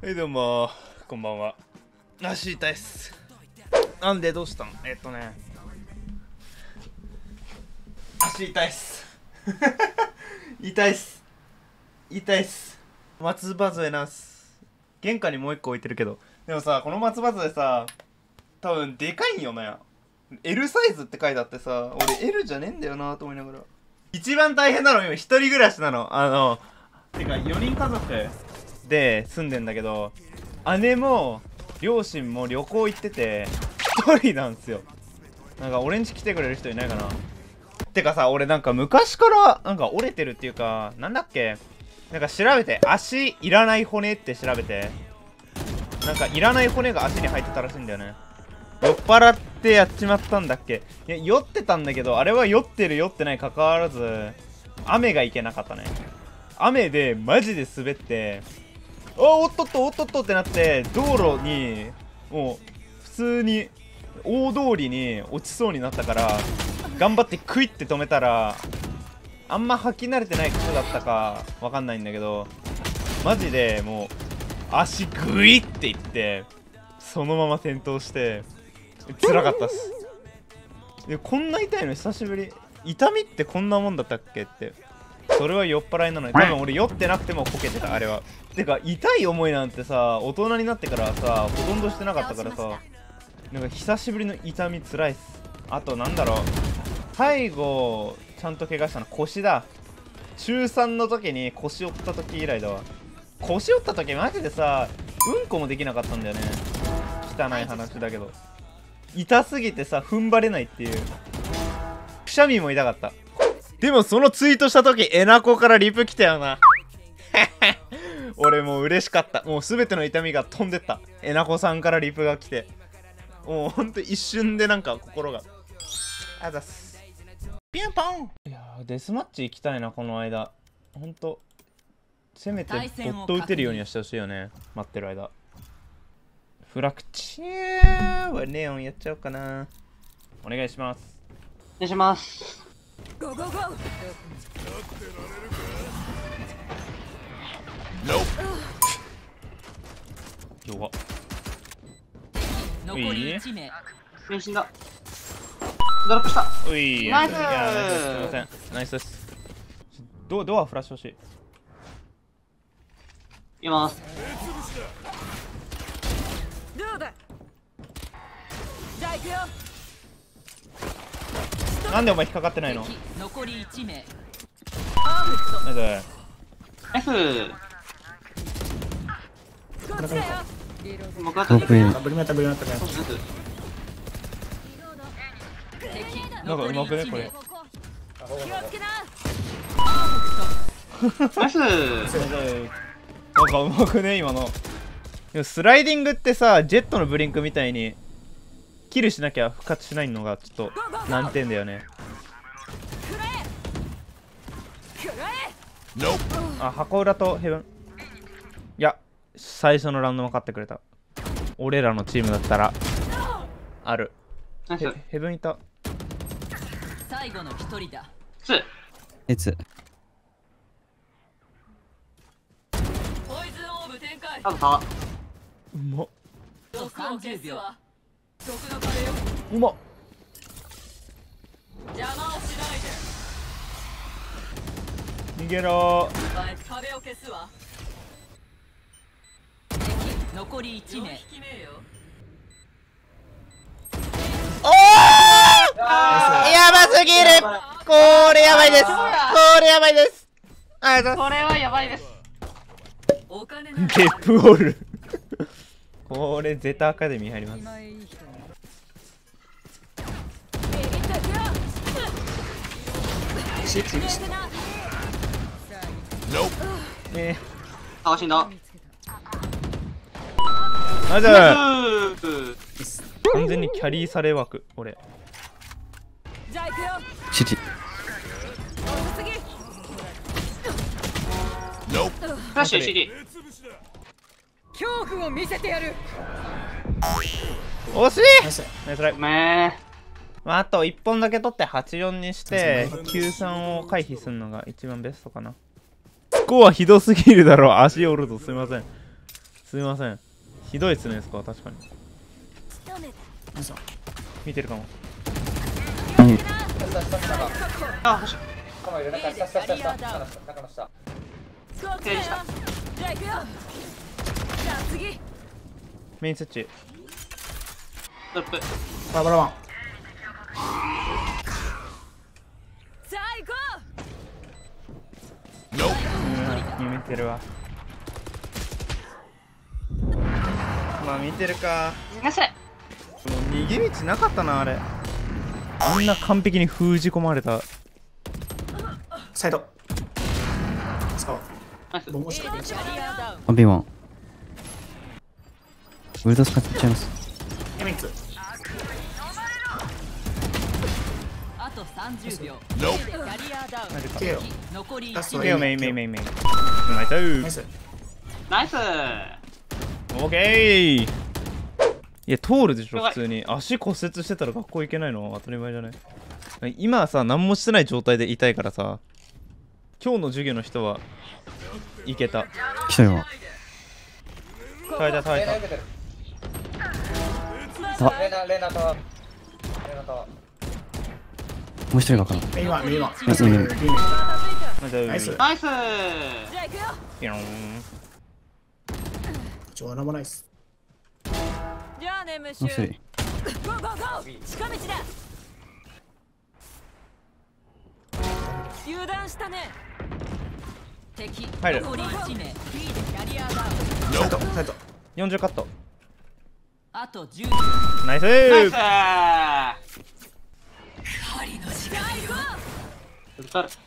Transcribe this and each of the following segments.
はいどうもこんばんは。足痛いっす。なんでどうしたん？足痛いっす痛いっす痛いっす。松葉杖なんす。玄関にもう一個置いてるけど、でもさ、この松葉杖さ多分でかいんよね。 L サイズって書いてあってさ、俺 L じゃねえんだよなと思いながら。一番大変なの今一人暮らしなの。てか4人家族で住んでんだけど、姉も両親も旅行行ってて一人なんすよ。なんか俺ん家来てくれる人いないかな。てかさ、俺なんか昔からなんか折れてるっていうか、なんだっけ、なんか調べて、足いらない骨って調べて、なんかいらない骨が足に入ってたらしいんだよね。酔っ払ってやっちまったんだっけ。いや酔ってたんだけど、あれは酔ってる酔ってない関わらず雨がいけなかったね。雨でマジで滑って、おっとっとおっとっとってなって、道路にもう普通に大通りに落ちそうになったから、頑張ってクイって止めたら、あんま履き慣れてない靴だったかわかんないんだけど、マジでもう足グイっていってそのまま転倒して辛かったっす。でこんな痛いの久しぶり。痛みってこんなもんだったっけって。それは酔っ払いなのに、多分俺酔ってなくてもこけてた、あれは。てか痛い思いなんてさ、大人になってからさほとんどしてなかったからさ、なんか久しぶりの痛みつらいっす。あとなんだろう、最後ちゃんと怪我したの腰だ。中3の時に腰折った時以来だわ。腰折った時マジでさ、うんこもできなかったんだよね。汚い話だけど痛すぎてさ踏ん張れないっていう。くしゃみも痛かった。でもそのツイートした時えなこからリプ来たよな俺もう嬉しかった。もう全ての痛みが飛んでった。えなこさんからリプが来て、もうほんと一瞬でなんか心があざっす。ピンポン。いやーデスマッチ行きたいなこの間。ほんとせめてボット打てるようにはしてほしいよね、待ってる間。フラクチューはネオンやっちゃおうかな。お願いします。 お願いします。 ゴーゴーゴー。 弱っ。 残り1名。 変身だ。ドロップした。 うい、 ナイスー。 いやナイスです。すみません、ナイスです。ドアフラッシュ欲しい。 いきます。 どうだ。じゃあ行くよ。 なんでお前引っかかってないの？ 残り1名。 ナイス。 F。 こっちだよ。 僕は特に。 なんかうまくねこれ。 気をつけな。 ナイス。 なんかうまくね今の。でもスライディングってさ、ジェットのブリンクみたいにキルしなきゃ復活しないのがちょっと難点だよね。あ、箱裏とヘブン。いや最初のラウンドも勝ってくれた。俺らのチームだったらある。ヘブンいた。 最後の一人だ。 いつポイズンオーブ展開。 多分差。 うまっ 30秒。毒の壁よ。 うまっ。 邪魔をしないで。 逃げろ壁を消すわ。残り1名。 おーやばすぎる。これやばいです。これやばいです。あ、 これはやばいです。 ゲップホールこれゼタアカデミー入ります。 あ、死んだ。 まず完全にキャリーされ枠俺。 じゃあ行くよ。 チリ。フラッシュ CD。 恐怖を見せてやる。 惜しい。ナイスライ。 めまあ、あと1本だけ取って84にして93を回避するのが一番ベストかな。スコアひどすぎるだろ。足折るとすみません。 すみません。ひどいっすね、スコア確かに。見てるかも。 あ、欲しい。 メインスイッチ。 トップ。 バラバン。 見てるわ。まあ見てるか。 ナイス。 もう逃げ道なかったなあれ。あんな完璧に封じ込まれた。 サイド。使おう。 ナイス。 ボンボンしか出ない。 1v1 ウルト使っちゃいます。 エミッツ。 あと30秒。キャリアダウン。 マジか。 ケよ。 残りラストいけよメインメインメインメイン。ナイスナイス。 ナイス。 オーケー。いや通るでしょ普通に。足骨折してたら学校行けないの当たり前じゃない。今さ何もしてない状態で痛いからさ、今日の授業の人は行けた。 来たよ。 耐えた耐えた。 もう一人がかな。 メインワン、メインワン。 メインワンナイス。 ナイス。 ピョン。 なんもないっす。 じゃあねムシもう一ュ人。 ゴーゴーゴー近道だ油断したね敵入る残り1名 B でキャリアダウンサイド、サイド。 40カット。 あと10秒ナイスナイス。ウルトラ。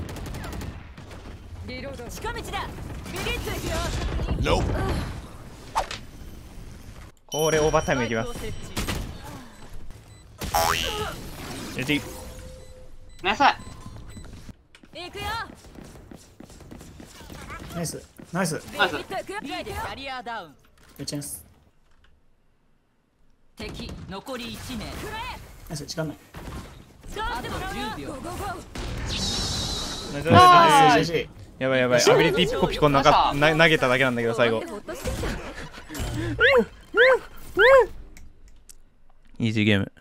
リロード近道だビリッといくよこれオーバータイムいきます。入れていい。 ナイス。 行くよナイス。ナイス。 ナイス。 B でキャリアダウンめっちゃナイス。 敵残り1名ナイス。時間ない。 あと10秒ナイスナイス。GG。 やばいやばい。アビリティピコピコ投げただけなんだけど最後。イージーゲーム。